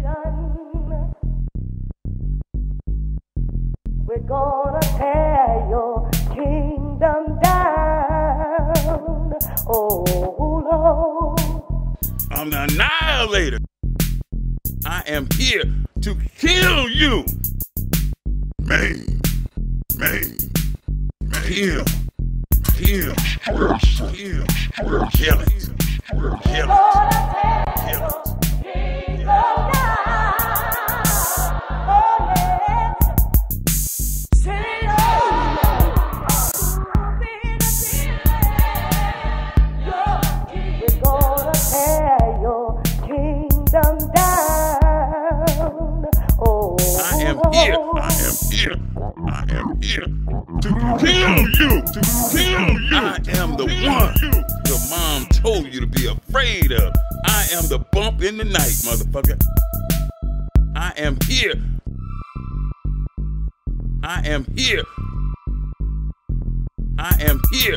We're gonna tear your kingdom down. Oh, Lord. I'm the annihilator. I am here to kill you. Kill. Kill it. I am here to kill you. I am the one your mom told you to be afraid of. I am the bump in the night, motherfucker. I am here. I am here. I am here.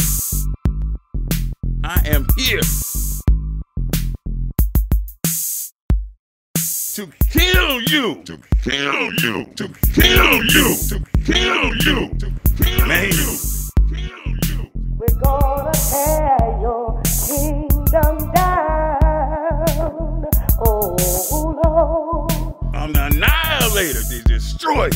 I am here to kill you. To kill you. To kill you. To kill you. To kill you. We're gonna tear your kingdom down. Oh, Lord. I'm the annihilator, the destroyer.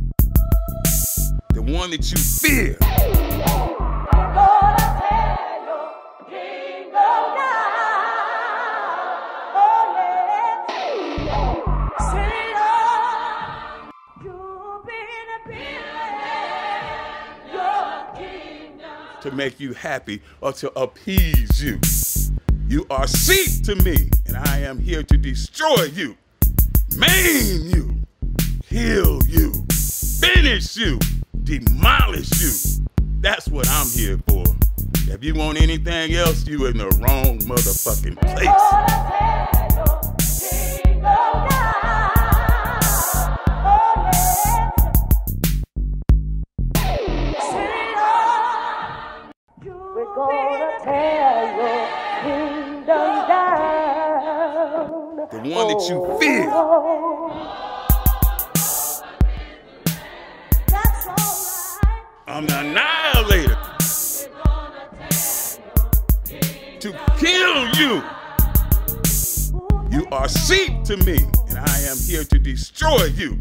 The one that you fear. We're gonna tear your kingdom down. Oh, yes. Say, Lord, you've been appealing your kingdom. To make you happy or to appease you. You are sheep to me, and I am here to destroy you, maim you, kill you, finish you, demolish you. That's what I'm here for. If you want anything else, you in the wrong motherfucking place. We're gonna tear your kingdom down. The one that you fear. That's all right. I'm the annihilator. To kill you. You are sheep to me, and I am here to destroy you.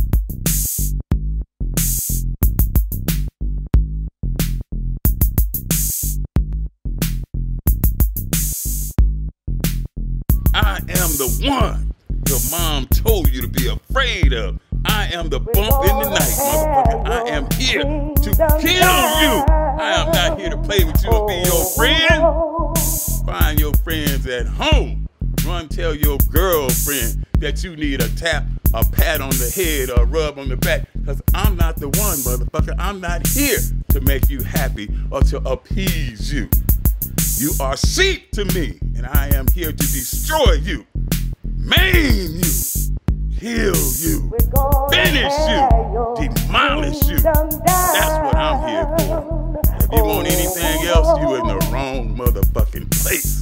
I am the one your mom told you to be afraid of. I am the bump in the night, motherfucker. I am here to kill you. I am not here to play with you or be your friend. Find your friends at home. Run tell your girlfriend that you need a tap, a pat on the head, or a rub on the back. Because I'm not the one, motherfucker. I'm not here to make you happy or to appease you. You are sheep to me, and I am here to destroy you, maim you, kill you, finish you, demolish you. That's what I'm here for. If you want anything else, you in the wrong motherfucking place.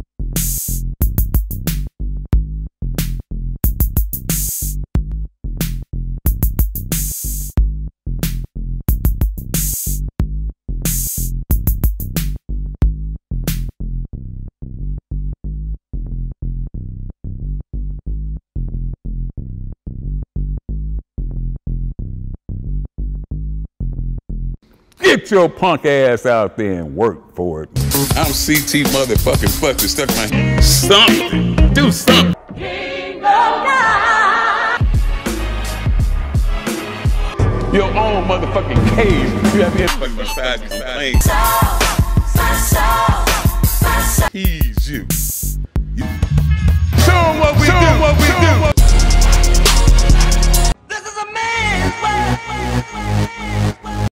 Get your punk ass out there and work for it. I'm CT motherfucking Buster, stuck my hand. Something. Do something. Your own motherfucking cage. You have here fucking beside you complain. He's you.